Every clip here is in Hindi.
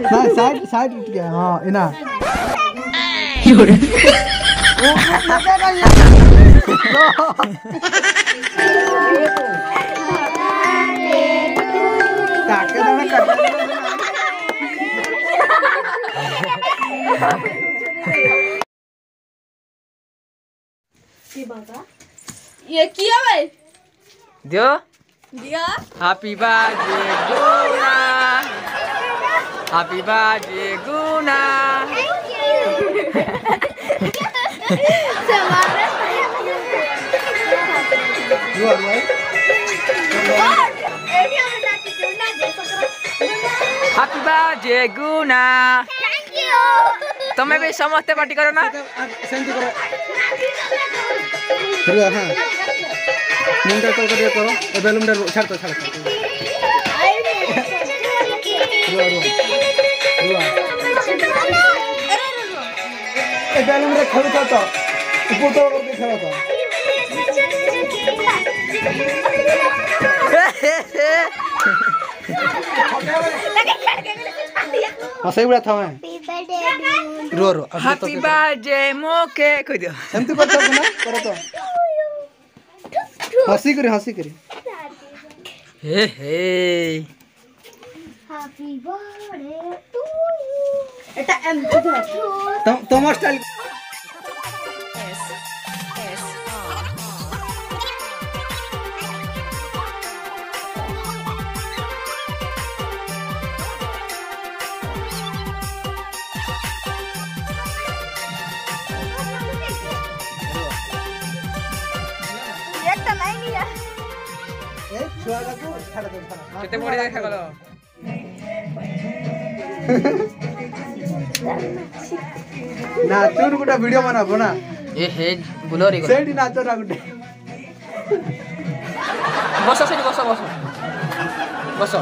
ना साइड साइड उठ गया हां इना काके दाना काट ये किया भाई दियो दिया हैप्पी बर्थडे गुना हैप्पी बर्थडे गुना हैप्पी बर्थडे गुना तुम्हें भी समझते पार्टी करो ना सेंटी करो रुआ हां मुंडा तो करो ए बैलून छाड़ रुआ ए बैलून रे खेल तो ऊपर तो करके खेला था सही बड़ा था मैं रो हैप्पी बर्थडे मोके कह दियो सेंटी कर तो ना करो तो हंसी करी हे हैप्पी बर्थडे टू यू एटा एम तुम स्टाइल केते बड़ी देखा गलो नाचो गुटा वीडियो बनाबो ना ए हे बुलोरी गलो सेठी नाचो ना गुटे बसो सेठी बसो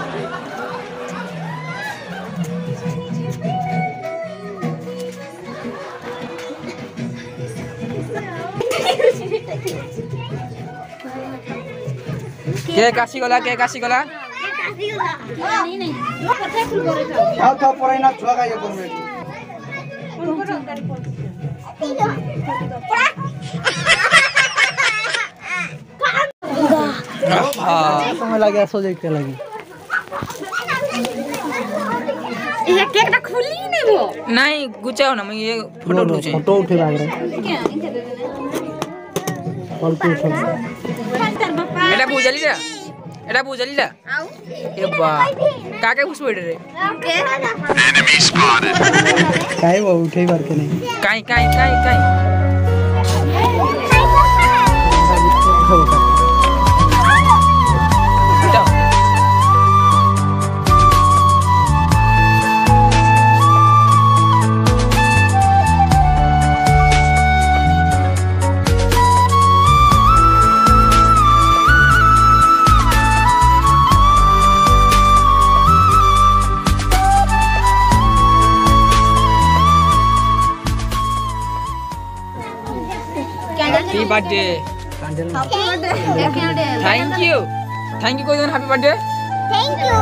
के काशी गला नहीं था पराई ना छुआ का ये करमे समय लगे सो जाई के लगी ये केक ता खुली नहीं वो नहीं गुचाओ ना मैं ये फोटो उठे लाग रहा कॉल पे उठो एटा बुझली जा ए बा काके खुश बैठ रे काई वो उठे बार के नहीं काई हैप्पी बर्थडे थैंक यू कोई दिन हैप्पी बर्थडे थैंक यू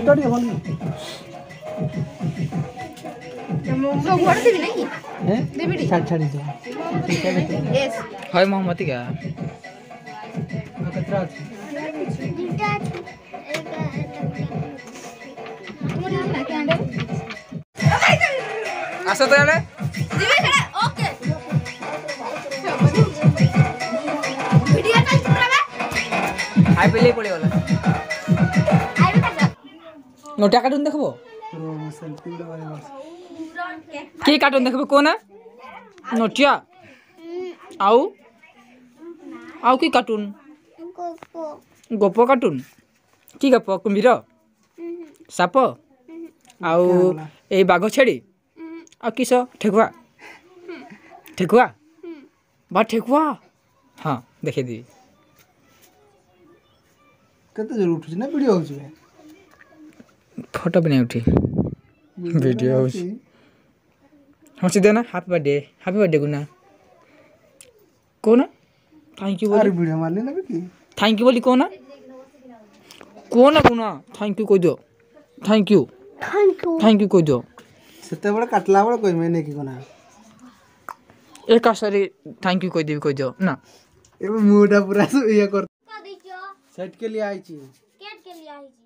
तो नहीं बोल तो घोड़ देबी नहीं हैं देबी छाड़ छाड़ दो यस हाय मोहम्मद क्या कतरा आसा तो यार दिबी खड़ा ओके वीडियो कॉल करबा हाय पहले पड़े वाला आइबे काट नोटा कार्टून देखबो सेल्फी लगावे बस की कार्टून देखबो कोना नोटिया आउ आउ की कार्टून गोपो कार्टून की गप कुंभीर साप आउ ए बाघ छेड़ी आ किस ठेकुआ ठेकुआ बा ठेकुआ हाँ देखे दी केते जरूर उठुछ ना वीडियो होछ फोटो भी नहीं उठी वीडियो होछ हम सीधे ना हैप्पी बर्थडे गुना कोना थैंक यू अरे बोली वीडियो मारले ना की थैंक यू बोली कोना कोना गुना थैंक यू कह दो थैंक यू कह दो सेते बड़ा काटला बड़ा कोई मैंने की कोना एक आसरे थैंक यू कह दो ना एबे मुडा पूरा ये कर का दियो सेट के लिए आई छी कैट के लिए आई जी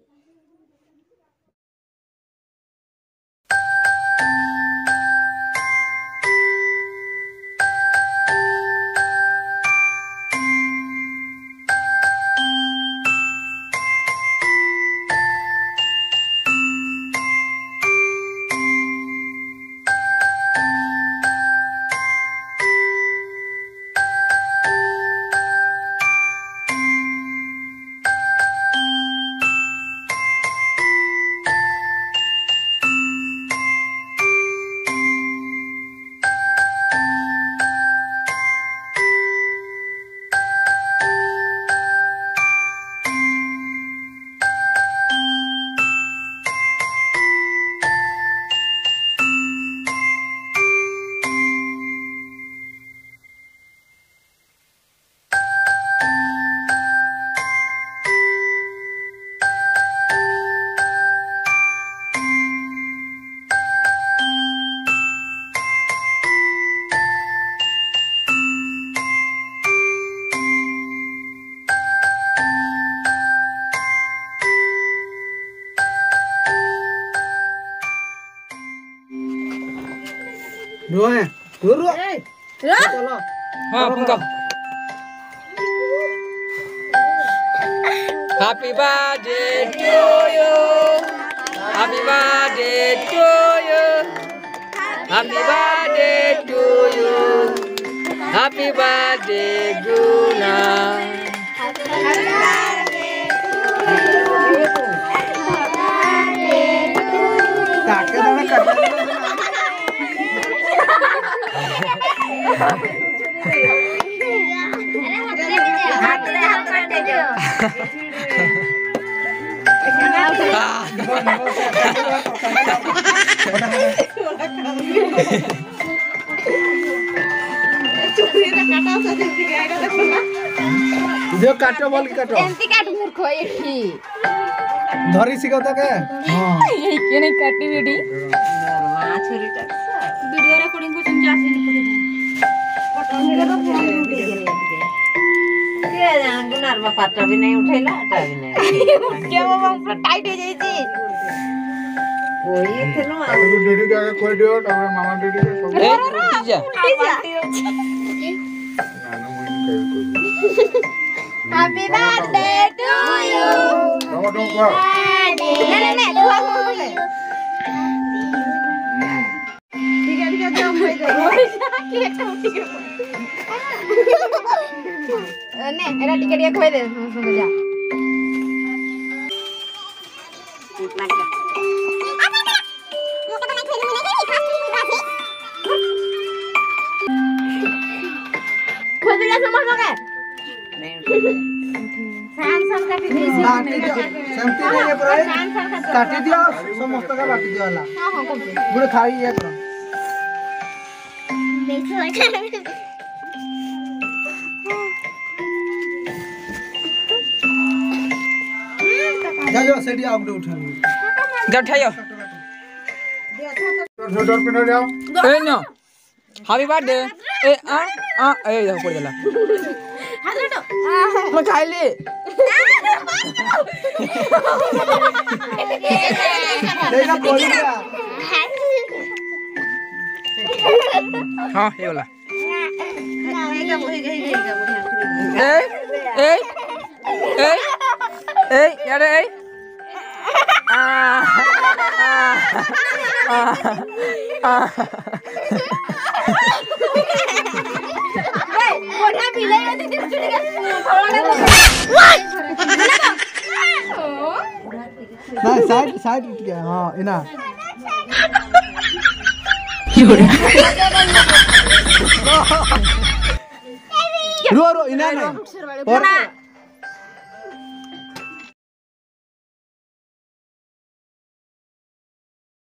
रो है रो चलो हाँ पंका happy birthday to you happy birthday to you happy birthday to you happy birthday गुना काके दाना काटे जो काटो बोल के काटो एंती काट मूर्ख एठी धरी सिकौता के हां के नहीं काटी बेटी वीडियो रिकॉर्डिंग को तुम जासी पाटा भी नहीं उठेला क्या वो पूरा टाइट हो जाई छी वही थे ना डीडी के आगे खोल दियो तब मामा डीडी के सब ए जा हैप्पी बर्थडे टू यू बाबा डों का नहीं हुआ बोले ठीक है जाओ भाई केक उठी के ने एरा टिकट ये खोई दे सुन जा खोई दे समझ लगे सैमसंग का टीवी बाटी दियो सेमती नहीं ये पर काटी दियो समस्त का बाटी दियो वाला हां हां कौन गुड़ खाई ये पर जा जो सेडी आउट उठा जब ठायो डोर पे न जाओ ए नो हैप्पी बर्थडे ए ए देखो पड़ देला हाथ लटो मैं खाइली देखा बोल दिया हां ये वाला हेगा बढ़िया ए ए ए यार ए मोटा पिले होती थी ना साइड उठ गया हां इना रो इना ना